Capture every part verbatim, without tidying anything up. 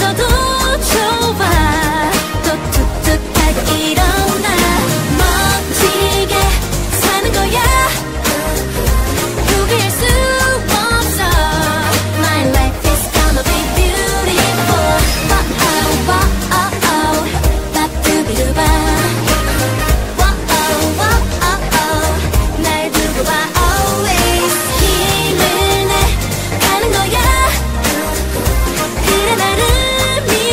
잊어도 좋아. 또 툭툭 하고 일어나 멋지게 사는 거야. 포기할 수 없어. My life is gonna be beautiful. Oh oh oh oh 바쁘비루바. Oh oh oh oh 날 두고 봐 always. 힘을 내 가는 거야. 그래 나를 믿어.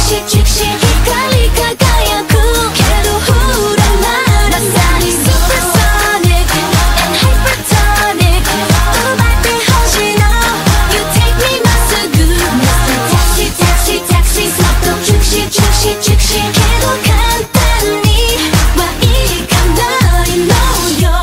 즉시 즉시 헷갈리 가가야구 걔도 후란 말 난 살이 supersonic and hypertonic 음악대 허신어 You take me not so good 미스터 택시 택시 택시 속도 즉시 즉시 즉시 걔도 간단히 와 이가 너리 놓여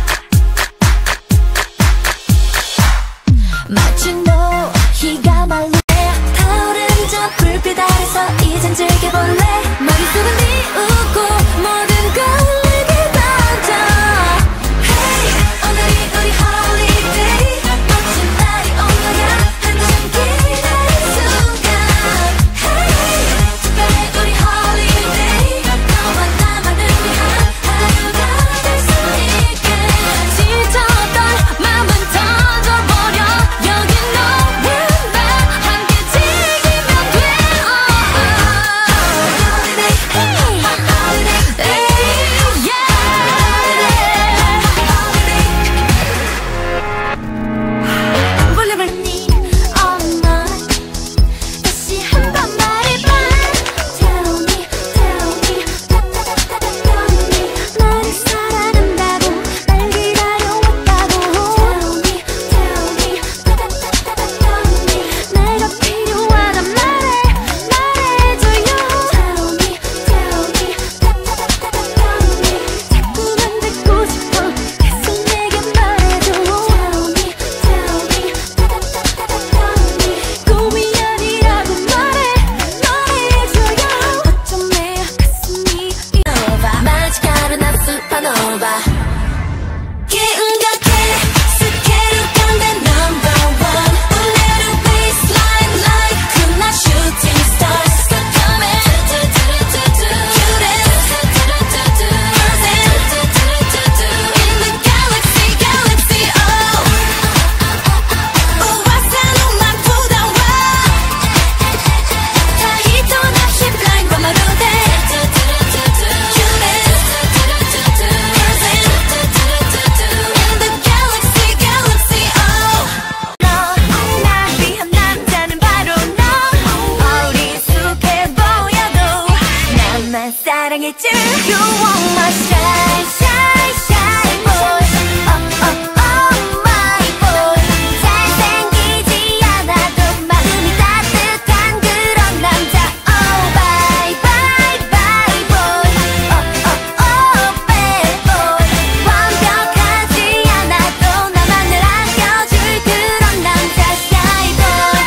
마치 너희가 말로 타오른 저 불빛 아래서 이젠 즐겨볼래 머릿속은 비우고 모든 걸 내게 던져 Hey 오늘이 우리 holiday 멋진 날이 온 거야 한참 기다린 순간 Hey 특별해 우리 holiday 너와 나만을 위한 하루가 될 수 있게 지쳤던 맘은 던져버려 여긴 너와 나 함께 즐기면 돼 볼륨을 엄마 다시 한 번 말해봐 Tell me tell me Tell me 나를 사랑한다고 날 기다려왔다고 Tell me tell me Tell me 내가 필요하단 말을 말해줘요 Tell me tell me Tell me 자꾸만 듣고 싶어 계속 내게 말해줘 Tell me tell me Tell me 꿈이 아니라고 말해 말해줘요 어쩜 내 가슴이 이러봐 마지막으로 supernova 기운격해 스케일을 내 number one 울려를 baseline like 그날 shooting stars So come in in the galaxy galaxy oh 우와사는 부다워 타히톤 없이 blind 과마루대 In the galaxy galaxy oh 널 위한 남자는 바로 너 어리숙해 보여도 나만 사랑해줄 You want my shine shine shine boy Oh oh oh my boy 잘생기지 않아도 마음이 따뜻한 그런 남자 Oh bye bye bye boy Oh oh oh bad boy 완벽하지 않아도 나만을 아껴줄 그런 남자 Shy boy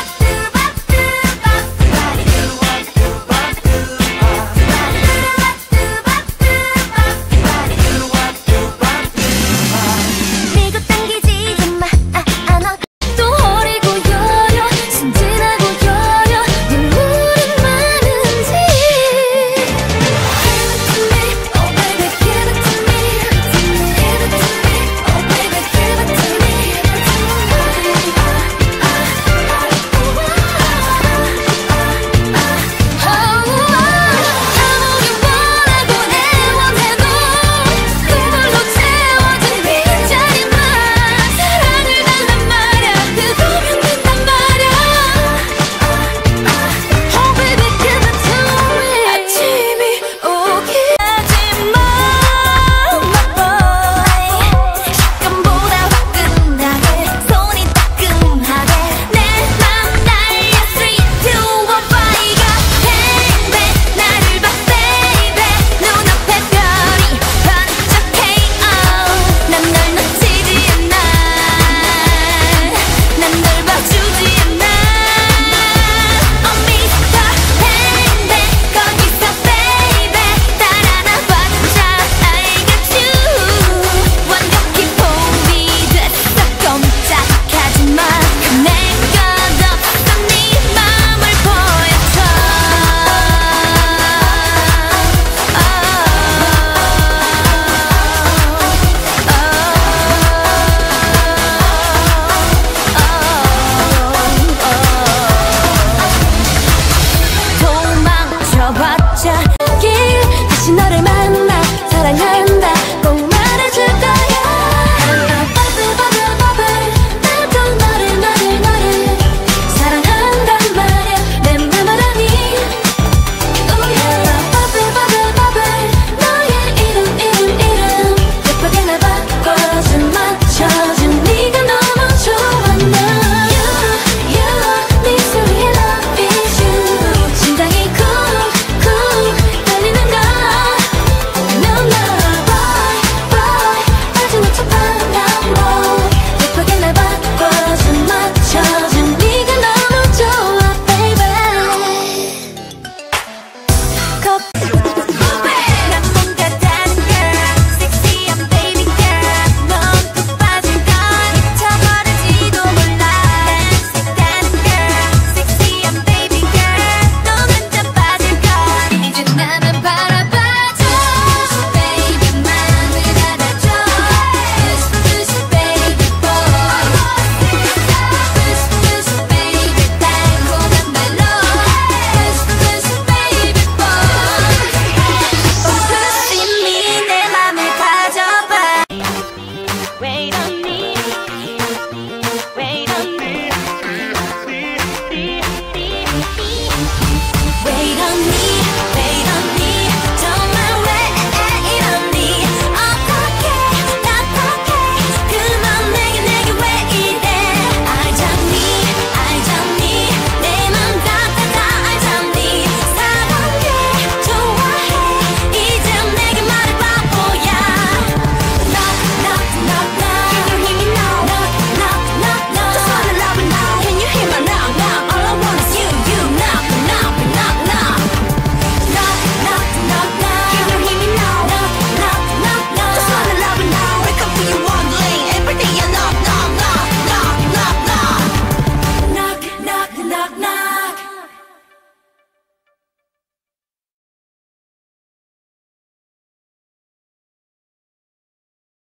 up